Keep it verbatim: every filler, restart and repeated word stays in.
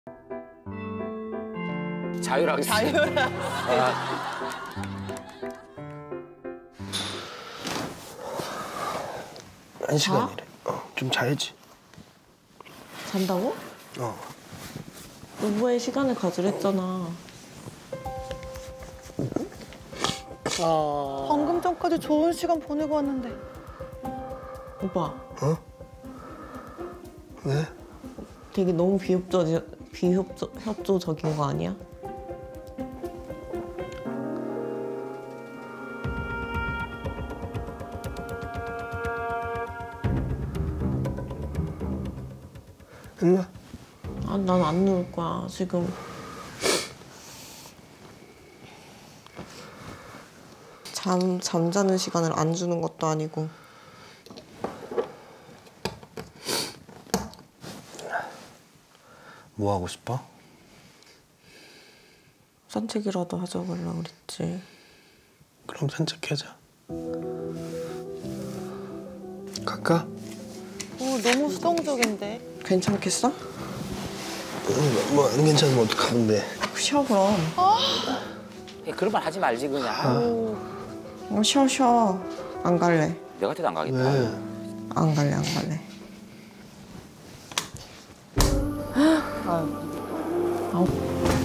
자율하겠습니다. 자율. 한 시간이래. 어, 좀 자야지. 잔다고? 어. 노부의 시간을 가지랬잖아. 어... 방금 전까지 좋은 시간 보내고 왔는데. 오빠. 어? 왜? 되게 너무 비협조, 비협조, 협조적인 거 아니야? 엄마. 아, 난 안 누울 거야, 지금. 잠, 잠자는 시간을 안 주는 것도 아니고. 뭐 하고 싶어? 산책이라도 하자고 하려고 그랬지. 그럼 산책하자. 갈까? 오, 너무 수동적인데. 괜찮겠어? 뭐 안 괜찮으면 어떡하는데. 쉬어, 그럼. 그런 말 하지 말지 그냥. 어, 쉬어, 쉬어. 안 갈래. 내 같아도 안 가겠다. 왜? 안 갈래, 안 갈래. 아우.